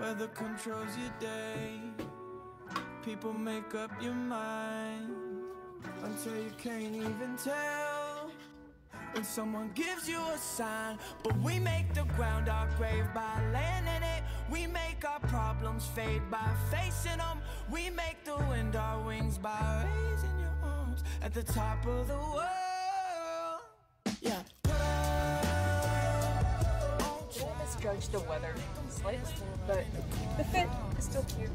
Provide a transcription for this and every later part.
Weather controls your day. People make up your mind until you can't even tell when someone gives you a sign. But we make the ground our grave by laying in it. We make our problems fade by facing them. We make the wind our wings by raising your arms at the top of the world. Yeah. We'll misjudge the weather slightly, but the fit is still cute.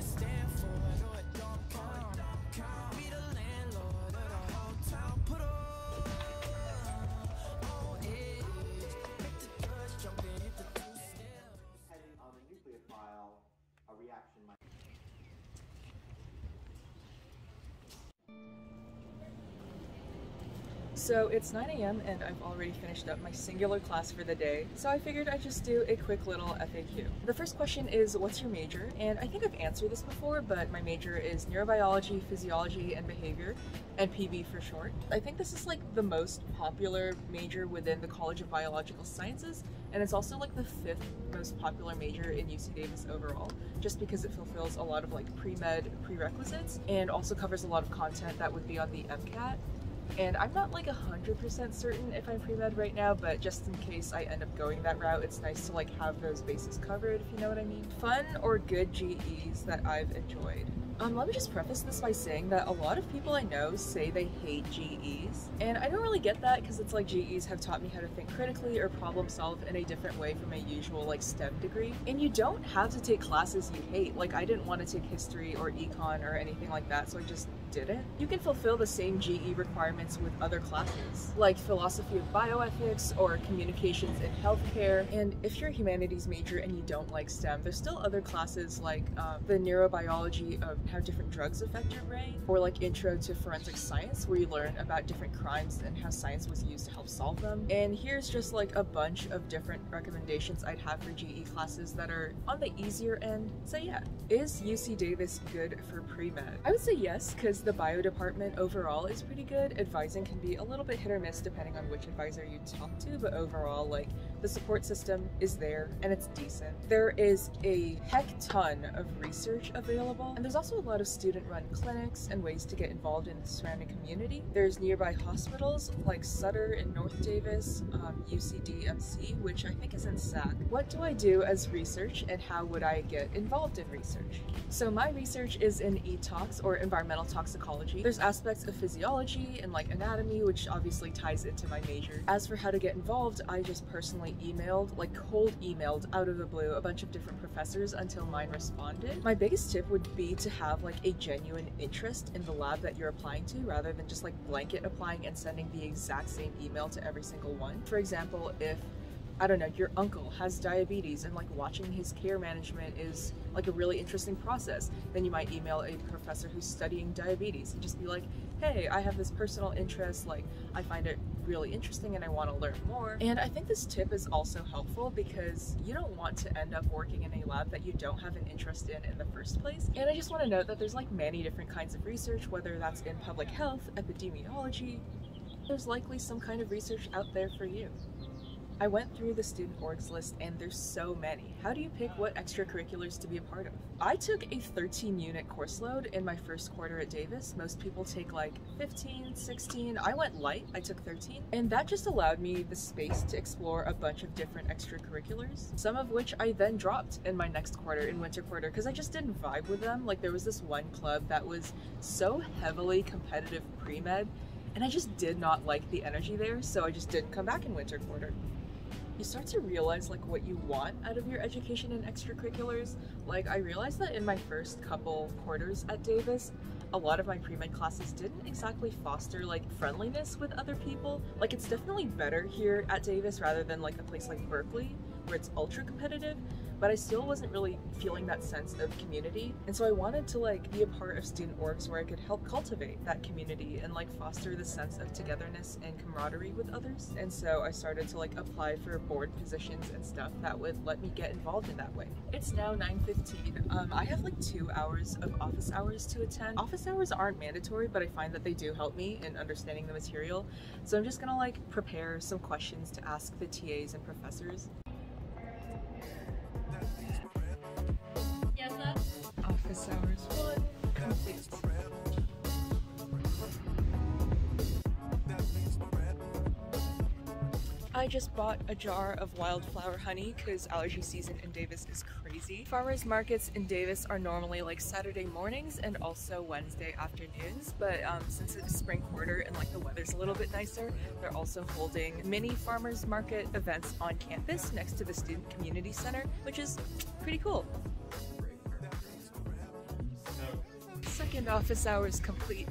So it's 9 a.m. and I've already finished up my singular class for the day, so I figured I'd just do a quick little FAQ. The first question is, what's your major? And I think I've answered this before, but my major is neurobiology, physiology, and behavior, and PB for short. I think this is like the most popular major within the College of Biological Sciences, and it's also like the 5th most popular major in UC Davis overall, just because it fulfills a lot of like pre-med prerequisites and also covers a lot of content that would be on the MCAT. And I'm not like 100% certain if I'm pre-med right now, but just in case I end up going that route, it's nice to like have those bases covered, if you know what I mean. Fun or good GEs that I've enjoyed. Let me just preface this by saying that a lot of people I know say they hate GEs, and I don't really get that because it's like GEs have taught me how to think critically or problem solve in a different way from a usual like STEM degree. And you don't have to take classes you hate. Like I didn't want to take history or econ or anything like that, so I just didn't. You can fulfill the same GE requirements with other classes, like philosophy of bioethics or communications in healthcare. And if you're a humanities major and you don't like STEM, there's still other classes like the neurobiology of how different drugs affect your brain, or like intro to forensic science, where you learn about different crimes and how science was used to help solve them. And here's just like a bunch of different recommendations I'd have for GE classes that are on the easier end. So yeah, is UC Davis good for pre-med? I would say yes, because the bio department overall is pretty good. Advising can be a little bit hit or miss depending on which advisor you talk to, but overall, like, the support system is there and it's decent. There is a heck ton of research available, and there's also a lot of student-run clinics and ways to get involved in the surrounding community. There's nearby hospitals like Sutter in North Davis, UCDMC, which I think is in SAC. What do I do as research and how would I get involved in research? So my research is in e-tox, or environmental toxicology. There's aspects of physiology and like anatomy, which obviously ties into my major. As for how to get involved, I just personally emailed, like cold emailed out of the blue, a bunch of different professors until mine responded. My biggest tip would be to have like a genuine interest in the lab that you're applying to, rather than just like blanket applying and sending the exact same email to every single one. For example, if I don't know, your uncle has diabetes and like watching his care management is like a really interesting process, then you might email a professor who's studying diabetes and just be like, hey, I have this personal interest, like I find it really interesting and I want to learn more. And I think this tip is also helpful because you don't want to end up working in a lab that you don't have an interest in the first place. And I just want to note that there's like many different kinds of research, whether that's in public health, epidemiology, there's likely some kind of research out there for you. I went through the student orgs list and there's so many. How do you pick what extracurriculars to be a part of? I took a 13-unit course load in my first quarter at Davis. Most people take like 15, 16. I went light, I took 13. And that just allowed me the space to explore a bunch of different extracurriculars, some of which I then dropped in my next quarter, in winter quarter, because I just didn't vibe with them. Like there was this one club that was so heavily competitive pre-med, and I just did not like the energy there, so I just didn't come back in winter quarter. You start to realize like what you want out of your education and extracurriculars. Like I realized that in my first couple quarters at Davis, a lot of my pre-med classes didn't exactly foster like friendliness with other people. Like it's definitely better here at Davis rather than like a place like Berkeley where it's ultra competitive, but I still wasn't really feeling that sense of community. And so I wanted to like be a part of student orgs where I could help cultivate that community and like foster the sense of togetherness and camaraderie with others. And so I started to like apply for board positions and stuff that would let me get involved in that way. It's now 9:15. I have like 2 hours of office hours to attend. Office hours aren't mandatory, but I find that they do help me in understanding the material. So I'm just gonna like prepare some questions to ask the TAs and professors. I just bought a jar of wildflower honey because allergy season in Davis is crazy. Farmers markets in Davis are normally like Saturday mornings and also Wednesday afternoons, but since it's spring quarter and like the weather's a little bit nicer, they're also holding mini farmers market events on campus next to the student community center, which is pretty cool. Second office hours complete.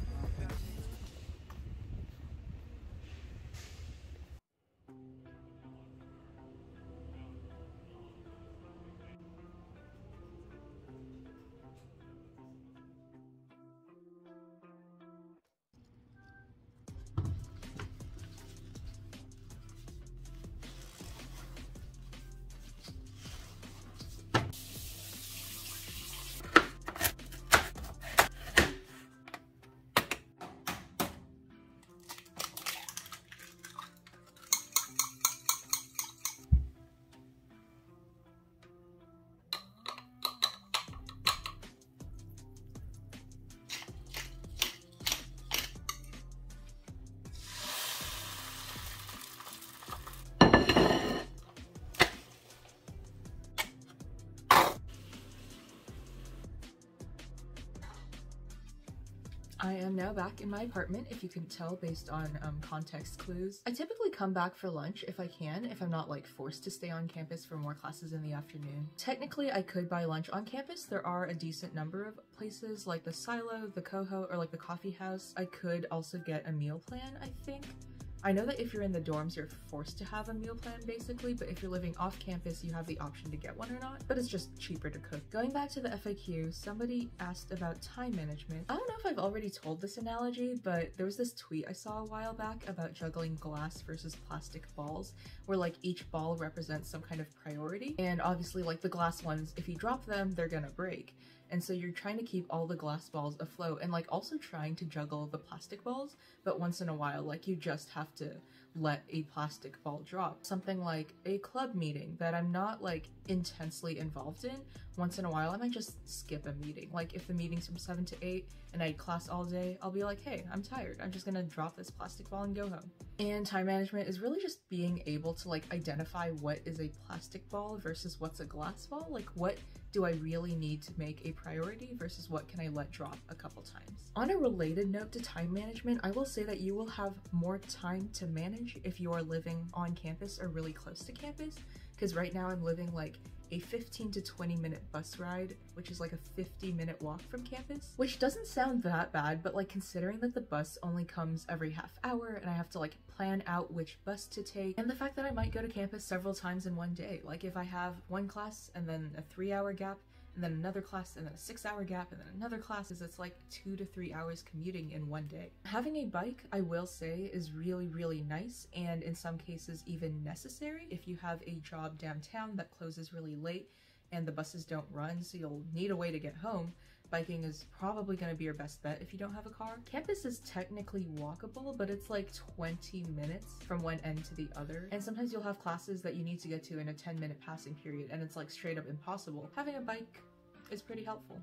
I am now back in my apartment, if you can tell based on context clues. I typically come back for lunch if I can, if I'm not like forced to stay on campus for more classes in the afternoon. Technically, I could buy lunch on campus. There are a decent number of places like the Silo, the Coho, or like the coffee house. I could also get a meal plan, I think. I know that if you're in the dorms, you're forced to have a meal plan basically, but if you're living off campus, you have the option to get one or not, but it's just cheaper to cook. Going back to the FAQ, somebody asked about time management. I don't know if I've already told this analogy, but there was this tweet I saw a while back about juggling glass versus plastic balls, where like each ball represents some kind of priority. And obviously like the glass ones, if you drop them, they're gonna break. And so you're trying to keep all the glass balls afloat and like also trying to juggle the plastic balls, but once in a while, like you just have to let a plastic ball drop. Something like a club meeting that I'm not like intensely involved in, once in a while I might just skip a meeting. Like if the meeting's from 7 to 8 and I had class all day, I'll be like, hey, I'm tired. I'm just gonna drop this plastic ball and go home. And time management is really just being able to like identify what is a plastic ball versus what's a glass ball. Like what do I really need to make a priority versus what can I let drop a couple times. On a related note to time management, I will say that you will have more time to manage if you are living on campus or really close to campus, because right now I'm living like a 15 to 20 minute bus ride, which is like a 50-minute walk from campus, which doesn't sound that bad, but like considering that the bus only comes every half hour and I have to like plan out which bus to take, and the fact that I might go to campus several times in one day. Like if I have one class and then a 3-hour gap and then another class and then a 6-hour gap and then another class, it's like 2 to 3 hours commuting in one day. Having a bike, I will say, is really, really nice and in some cases even necessary if you have a job downtown that closes really late and the buses don't run, so you'll need a way to get home. Biking is probably going to be your best bet if you don't have a car. Campus is technically walkable, but it's like 20 minutes from one end to the other. And sometimes you'll have classes that you need to get to in a 10-minute passing period, and it's like straight up impossible. Having a bike is pretty helpful.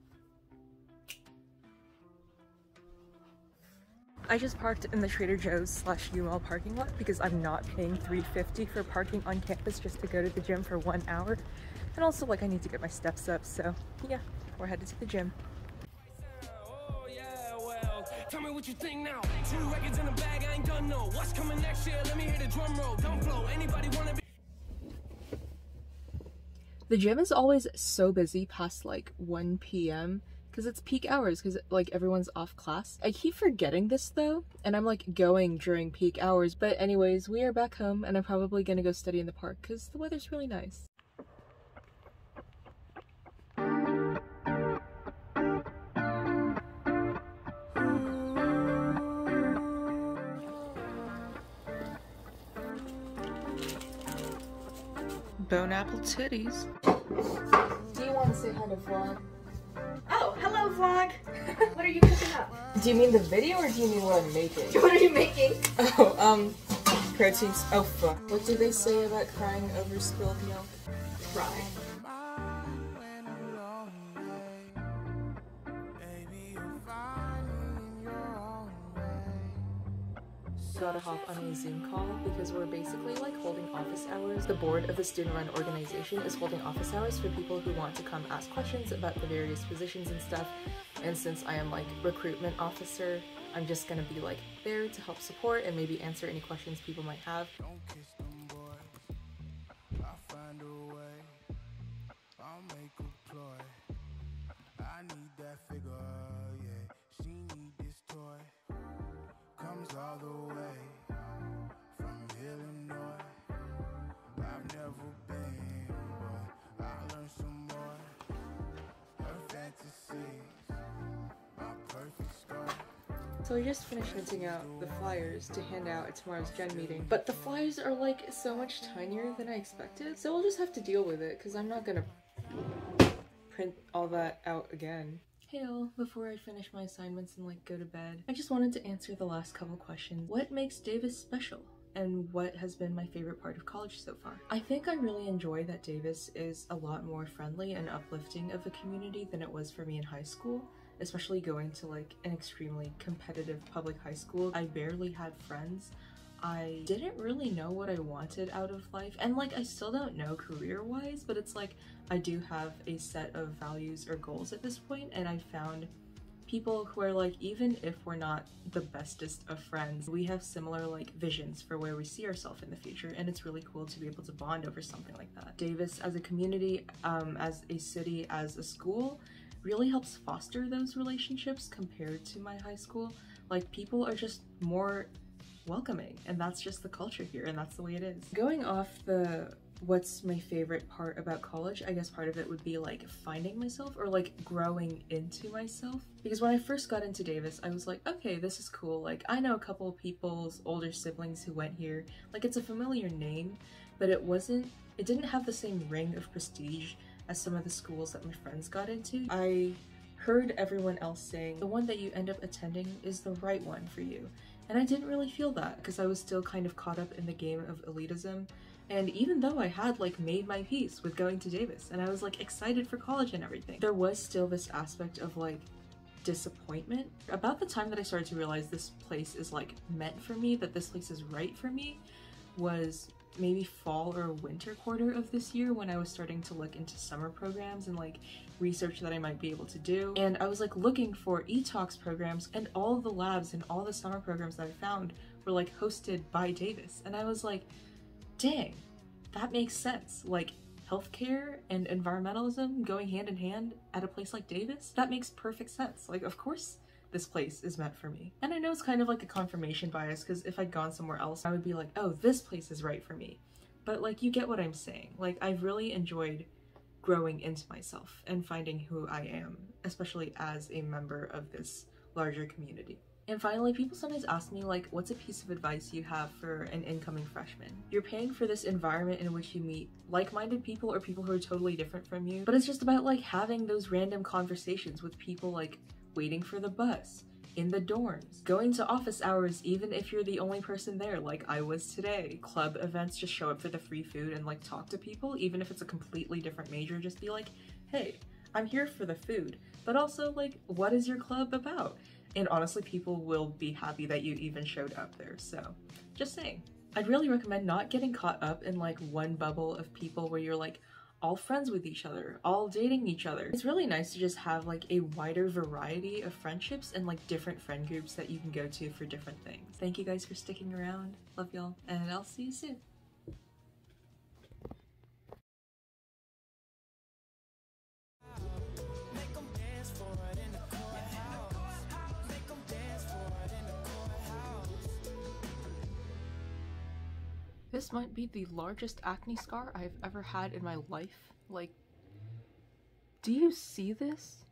I just parked in the Trader Joe's / UMall parking lot because I'm not paying $3.50 for parking on campus just to go to the gym for 1 hour. And also like I need to get my steps up, so yeah. We're headed to the gym. Oh, yeah, well, tell me what you think now. 2 records in the bag, I ain't gonna know what's coming next year. Let me hear the drum roll. Don't blow. Anybody wanna be? The gym is always so busy past like 1 p.m. because it's peak hours because like everyone's off class. I keep forgetting this though, and I'm like going during peak hours. But anyways, we are back home and I'm probably gonna go study in the park because the weather's really nice. Bone apple titties. Do you want to say hi to vlog? Oh, hello vlog! What are you cooking up? Do you mean the video or do you mean what I'm making? What are you making? Oh, proteins. Oh fuck. What do they say about crying over spilled milk? Cry. just gotta hop on a Zoom call because we're basically like holding office hours. The board of the student-run organization is holding office hours for people who want to come ask questions about the various positions and stuff. And since I am like recruitment officer, I'm just gonna be like there to help support and maybe answer any questions people might have. Don't kiss them boys. I'll find a way. I'll make a ploy. I need that figure, yeah. She need this toy. Comes all the way from Illinois. I've never been, but I learned some more. Her fantasies, my perfect story. So I just finished printing out the flyers to hand out at tomorrow's Gen meeting, but the flyers are like so much tinier than I expected, so we'll just have to deal with it because I'm not gonna print all that out again. Hey all, before I finish my assignments and like go to bed, I just wanted to answer the last couple questions. What makes Davis special? And what has been my favorite part of college so far? I think I really enjoy that Davis is a lot more friendly and uplifting of a community than it was for me in high school. Especially going to like an extremely competitive public high school. I barely had friends. I didn't really know what I wanted out of life, and like I still don't know career-wise, but it's like I do have a set of values or goals at this point, and I found people who are like, even if we're not the bestest of friends, we have similar like visions for where we see ourselves in the future, and it's really cool to be able to bond over something like that. Davis as a community, as a city, as a school, really helps foster those relationships compared to my high school. Like people are just more welcoming, and that's just the culture here, and that's the way it is. Going off the what's my favorite part about college, I guess part of it would be like finding myself or like growing into myself. Because when I first got into Davis, I was like, okay, this is cool. Like I know a couple of people's older siblings who went here. Like it's a familiar name, but it didn't have the same ring of prestige as some of the schools that my friends got into. I heard everyone else saying the one that you end up attending is the right one for you. And I didn't really feel that because I was still kind of caught up in the game of elitism. And even though I had like made my peace with going to Davis and I was like excited for college and everything, there was still this aspect of like disappointment. About the time that I started to realize this place is like meant for me, that this place is right for me, was maybe fall or winter quarter of this year when I was starting to look into summer programs and like research that I might be able to do. And I was like looking for e-talks programs, and all of the labs and all the summer programs that I found were like hosted by Davis. And I was like, dang, that makes sense. Like healthcare and environmentalism going hand in hand at a place like Davis, that makes perfect sense. Like of course this place is meant for me. And I know it's kind of like a confirmation bias because if I'd gone somewhere else, I would be like, oh, this place is right for me. But like, you get what I'm saying. Like, I've really enjoyed growing into myself and finding who I am, especially as a member of this larger community. And finally, people sometimes ask me like, what's a piece of advice you have for an incoming freshman? You're paying for this environment in which you meet like-minded people or people who are totally different from you, but it's just about like having those random conversations with people like waiting for the bus, in the dorms, going to office hours even if you're the only person there like I was today. Club events, just show up for the free food and like talk to people, even if it's a completely different major. Just be like, hey, I'm here for the food, but also like, what is your club about? And honestly, people will be happy that you even showed up there, so just saying. I'd really recommend not getting caught up in like one bubble of people where you're like all friends with each other, all dating each other. It's really nice to just have like a wider variety of friendships and like different friend groups that you can go to for different things. Thank you guys for sticking around. Love y'all, and I'll see you soon. This might be the largest acne scar I've ever had in my life. Like, do you see this?